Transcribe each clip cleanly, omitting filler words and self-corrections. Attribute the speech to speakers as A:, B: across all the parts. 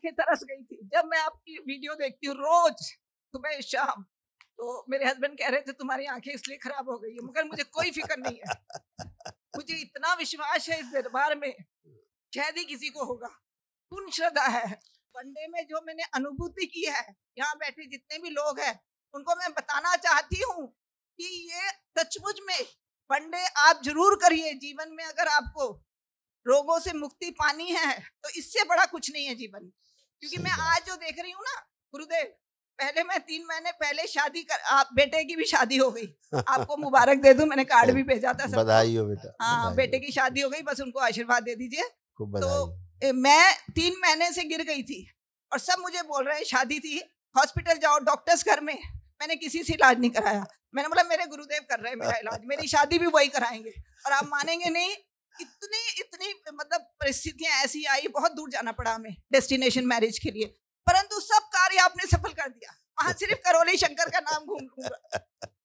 A: आंखें तरस गई थी जब मैं आपकी वीडियो देखती हूँ रोज सुबह शाम। तो मेरे हस्बैंड कह रहे थे तुम्हारी आंखें इसलिए खराब हो गई है, मगर मुझे कोई फिक्र नहीं है। मुझे इतना विश्वास है इस दरबार में, शायद ही किसी को होगा। पूर्ण श्रद्धा है। वनडे में जो मैंने अनुभूति की है, यहाँ बैठे जितने भी लोग हैं उनको मैं बताना चाहती हूँ कि ये सचमुच में वनडे आप जरूर करिए। जीवन में अगर आपको रोगों से मुक्ति पानी है तो इससे बड़ा कुछ नहीं है जीवन। क्योंकि मैं आज जो देख रही हूँ ना गुरुदेव, पहले मैं 3 महीने पहले शादी कर, आप बेटे की भी शादी हो गई, आपको मुबारक दे दूं, मैंने कार्ड भी भेजा था सबको।
B: बधाई हो बेटा।
A: हाँ, बेटे की शादी हो गई, बस उनको आशीर्वाद दे दीजिए।
B: तो
A: मैं 3 महीने से गिर गई थी और सब मुझे बोल रहे हैं शादी थी, हॉस्पिटल जाओ, डॉक्टर्स घर में। मैंने किसी से इलाज नहीं कराया। मैंने बोला मेरे गुरुदेव कर रहे हैं मेरा इलाज, मेरी शादी भी वही कराएंगे। और आप मानेंगे नहीं, इतनी मतलब परिस्थितियां ऐसी आई, बहुत दूर जाना पड़ा हमें डेस्टिनेशन मैरिज के लिए, परंतु सब कार्य आपने सफल कर दिया। वहां सिर्फ करोली शंकर का नाम घूम घूम।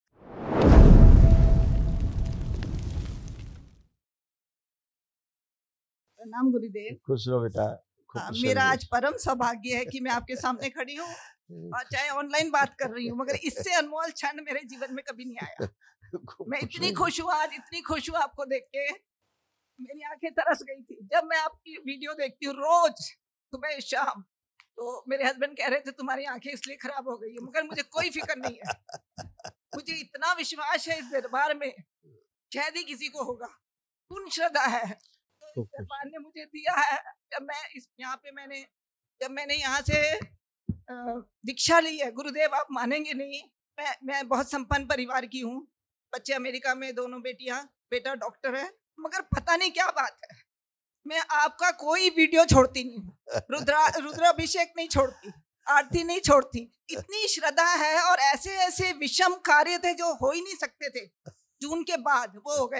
A: प्रणाम गुरुदेव।
B: खुश रहो बेटा।
A: मेरा आज परम सौभाग्य है कि मैं आपके सामने खड़ी हूँ और चाहे ऑनलाइन बात कर रही हूँ, मगर इससे अनमोल क्षण मेरे जीवन में कभी नहीं आया। मैं इतनी खुश हूँ आज, इतनी खुश हूँ आपको देख के, मेरी आंखें तरस गई थी जब मैं आपकी वीडियो देखती हूँ रोज सुबह शाम। तो मेरे हस्बैंड कह रहे थे तुम्हारी आंखें इसलिए खराब हो गई है, मगर मुझे कोई फिक्र नहीं है। मुझे इतना विश्वास है इस दरबार में, शायद ही किसी को होगा। पूर्ण श्रद्धा है। तो इस दरबार ने मुझे दिया है। जब मैं जब मैंने यहाँ से दीक्षा ली है गुरुदेव, आप मानेंगे नहीं, मैं बहुत संपन्न परिवार की हूँ। बच्चे अमेरिका में, दोनों बेटियां, बेटा डॉक्टर है, मगर पता नहीं क्या बात है, मैं आपका कोई वीडियो छोड़ती नहीं हूँ। रुद्राभिषेक नहीं छोड़ती, आरती नहीं छोड़ती। इतनी श्रद्धा है। और ऐसे ऐसे विषम कार्य थे जो हो ही नहीं सकते थे, जून के बाद वो हो गए।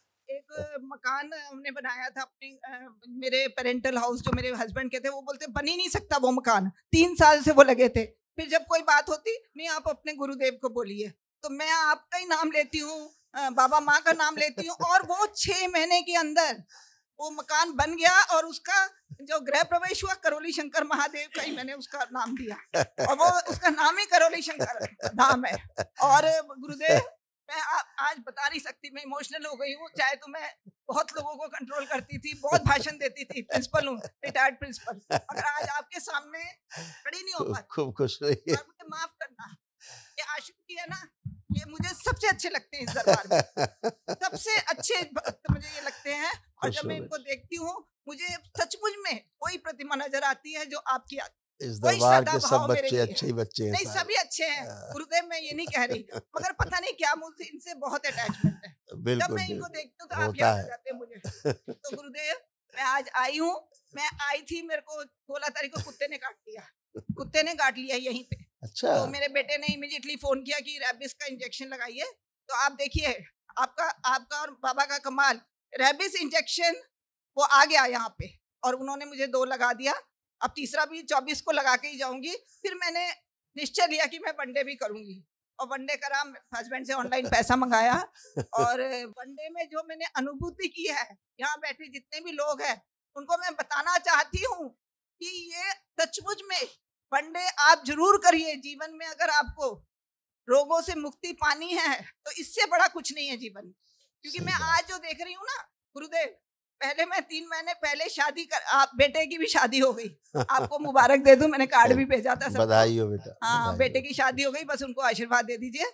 A: एक मकान हमने बनाया था अपने, मेरे पेरेंटल हाउस, जो मेरे हस्बैंड के थे, वो बोलते बन ही नहीं सकता वो मकान। 3 साल से वो लगे थे। फिर जब कोई बात होती, नहीं आप अपने गुरुदेव को बोलिए, तो मैं आपका ही नाम लेती हूँ, बाबा माँ का नाम लेती हूँ, और वो 6 महीने के अंदर वो मकान बन गया। और उसका जो गृह प्रवेश हुआ, करोली शंकर महादेव का ही मैंने उसका नाम दिया, और वो उसका नाम ही करोली शंकर धाम है। और गुरुदेव, मैं आज बता नहीं सकती, मैं इमोशनल हो गई हूँ। चाहे तो मैं बहुत लोगों को कंट्रोल करती थी, बहुत भाषण देती थी, प्रिंसिपल हूँ, रिटायर्ड प्रिंसिपल, मगर आज आपके सामने खड़ी नहीं हो पाती।
B: खूब खुश रहिए।
A: मुझे माफ करना, ये आशिकी है ना, ये मुझे सबसे अच्छे लगते हैं इस दरबार में। सबसे अच्छे भक्त मुझे ये लगते हैं। और जब मैं इनको देखती हूँ, मुझे सचमुच में वही प्रतिमा नजर आती है जो आपकी आती है।
B: इस दरबार के सब बच्चे अच्छे ही बच्चे हैं।
A: नहीं, सभी अच्छे हैं गुरुदेव, मैं ये नहीं कह रही, मगर पता नहीं क्या मुझे इनसे बहुत अटैचमेंट है। जब मैं इनको देखती हूँ तो आप याद आ जाते हैं मुझे। तो गुरुदेव, मैं आज आई हूँ। मैं आई थी, मेरे को 16 तारीख को कुत्ते ने काट लिया। कुत्ते ने काट लिया यहीं पे।
B: अच्छा।
A: तो मेरे बेटे ने इमीडिएटली फोन किया कि रेबिस का इंजेक्शन लगाइए। तो आप देखिए, आपका और बाबा का कमाल, रेबिस इंजेक्शन वो आ गया यहाँ पे, और उन्होंने मुझे 2 लगा दिया। अब तीसरा भी 24 को लगा के ही जाऊंगी। फिर मैंने निश्चय लिया कि मैं वनडे भी करूंगी, और वनडे करा। हस्बैंड से ऑनलाइन पैसा मंगाया, और वनडे में जो मैंने अनुभूति की है, यहाँ बैठे जितने भी लोग हैं उनको मैं बताना चाहती हूँ कि ये सचमुच में वनडे आप जरूर करिए। जीवन में अगर आपको रोगों से मुक्ति पानी है तो इससे बड़ा कुछ नहीं है जीवन। क्योंकि मैं आज जो देख रही हूँ ना गुरुदेव, पहले मैं 3 महीने पहले शादी कर, आप बेटे की भी शादी हो गई, आपको मुबारक दे दूं, मैंने कार्ड भी भेजा था सबको।
B: बधाई हो बेटा।
A: हाँ, बेटे की शादी हो गई, बस उनको आशीर्वाद दे दीजिए।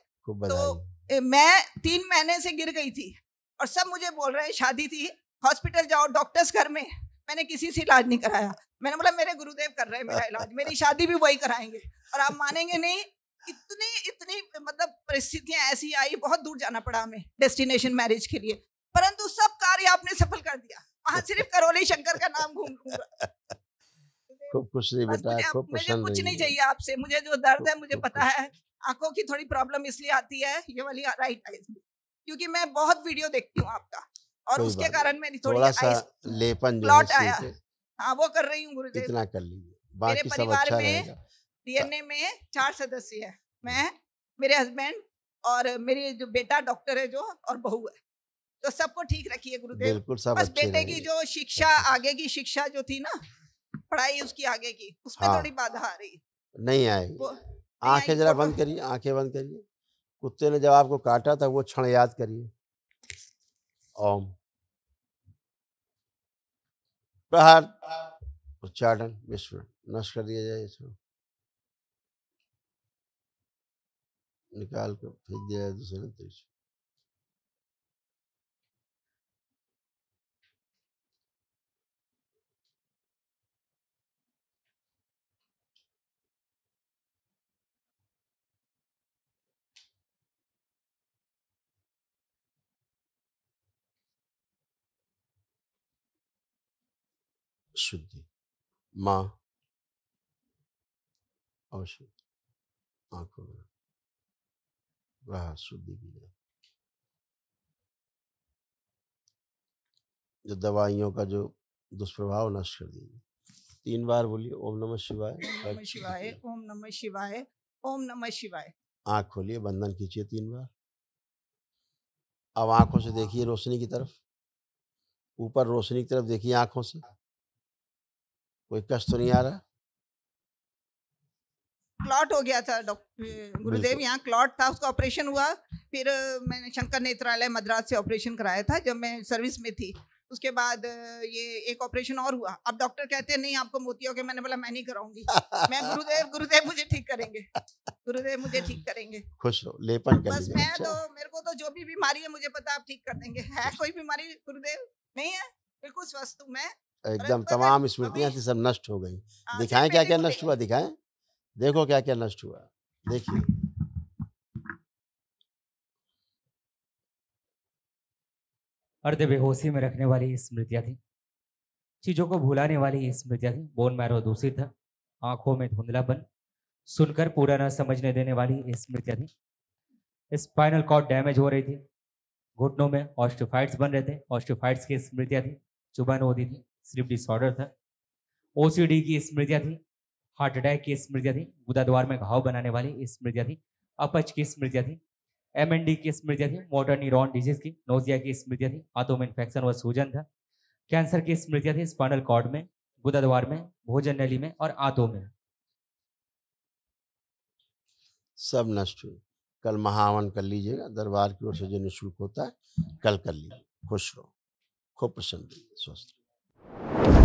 A: तो मैं 3 महीने से गिर गई थी और सब मुझे बोल रहे हैं शादी थी, हॉस्पिटल जाओ, डॉक्टर्स घर में। मैंने किसी से इलाज नहीं कराया। मैंने बोला मेरे गुरुदेव कर रहे हैं मेरा इलाज, मेरी शादी भी वही कराएंगे। और आप मानेंगे नहीं, इतनी मतलब परिस्थितियां ऐसी आई, बहुत दूर जाना पड़ा हमें डेस्टिनेशन मैरिज के लिए, परंतु सब कार्य आपने सफल कर दिया। वहां सिर्फ करोली शंकर का नाम घूम घूम।
B: खूब खुश रहिए बेटा, खूब
A: मुझे कुछ नहीं चाहिए आपसे। मुझे जो दर्द है मुझे पता है। आंखों की थोड़ी प्रॉब्लम इसलिए आती है, ये वाली राइट आईज, क्योंकि मैं बहुत वीडियो देखती हूँ आपका, और उसके कारण मेरी थोड़ा सा
B: लेपन जो
A: प्लॉट आया। हाँ, वो कर रही हूँ गुरुदेव।
B: इतना कर लीजिए,
A: मेरे
B: बाकी सब
A: परिवार
B: अच्छा
A: में
B: रहेगा।
A: डीएनए में 4 सदस्य है, मैं, मेरे हस्बैंड और मेरी जो बेटा डॉक्टर है जो, और बहू है। तो सबको ठीक रखिए गुरुदेव।
B: बिल्कुल, सब
A: बस
B: अच्छे
A: बेटे की जो शिक्षा, आगे की शिक्षा जो थी ना, पढ़ाई उसकी आगे की, उसमें
B: हाँ।
A: थोड़ी बाधा आ रही।
B: नहीं आएगी।
A: वो
B: आंखें जरा बंद करिए, आंखें बंद करिए। कुत्ते ने जब आपको काटा था वो क्षण याद करिए। ओम। प्रहार। उच्चाटन। विस्मरण। नष्ट कर दिया जाए इसको, निकाल कर फेंक दिया जाए दूसरे अंतरिक्ष। शुद्धि। माँ और शुद्धि आंखों में वह शुद्धि की जाए। जो दवाइयों का जो दुष्प्रभाव नष्ट कर दीजिए। 3 बार बोलिए ओम नमः शिवाय।
A: ओम नमः शिवाय, ओम नमः शिवाय, ओम नमः शिवाय।
B: आंख खोलिए, बंधन खींचिए 3 बार। अब आंखों से देखिए रोशनी की तरफ, ऊपर रोशनी की तरफ देखिए आंखों से। कोई कष्ट तो नहीं आ रहा?
A: क्लॉट हो गया था डॉक्टर गुरुदेव, यहाँ क्लॉट था, उसका ऑपरेशन हुआ। फिर मैंने शंकर नेत्रालय मद्रास से ऑपरेशन कराया था जब मैं सर्विस में थी। उसके बाद ये एक ऑपरेशन और हुआ। अब डॉक्टर कहते हैं नहीं आपको मोतियों के, मैंने बोला मैं नहीं कराऊंगी। मैं गुरुदेव मुझे ठीक करेंगे, गुरुदेव मुझे ठीक करेंगे।
B: खुश हो, लेपन कर
A: बस
B: लीजिए।
A: मैं तो, मेरे को तो जो भी बीमारी है मुझे पता आप ठीक कर देंगे। है कोई बीमारी गुरुदेव? नहीं है, बिल्कुल स्वस्थ हूँ मैं
B: एकदम। तमाम स्मृतियां थी सब नष्ट हो गई। दिखाएं क्या क्या नष्ट हुआ, दिखाएं। देखो क्या क्या नष्ट हुआ, देखिए।
C: अर्ध बेहोशी में रखने वाली स्मृतियां थी, चीजों को भुलाने वाली स्मृतियां थी। बोन मैरो दूषित था, आंखों में धुंधलापन, सुनकर पूरा न समझने देने वाली स्मृतियां थी। स्पाइनल कॉर्ड डैमेज हो रही थी, घुटनों में ऑस्टियोफाइट्स बन रहे थे, ऑस्टियोफाइट्स की स्मृतियां थी, चुभन होती थी, स्लीप डिसऑर्डर था, ओसीडी की स्मृतियां थी, हार्ट अटैक की स्मृतियां थी, गुदा द्वार में घाव बनाने वाली स्मृतियां थी, अपच की स्मृतियां थी, एमएनडी की स्मृतियां थी, मोटर न्यूरॉन डिजीज की, नोजिया की स्मृतियां थी, हाथों में इन्फेक्शन व सूजन था, कैंसर की स्मृतियां थी, स्पाइनल कॉर्ड में, गुदा द्वार में, भोजन नली में और आंतों में।
B: सब नष्ट हुई। कल महावन कर लीजिएगा, दरबार की ओर से जो निःशुल्क होता है कल कर लीजिए। खुश रहो, खूब प्रसन्न रहिए, स्वस्थ रहिए।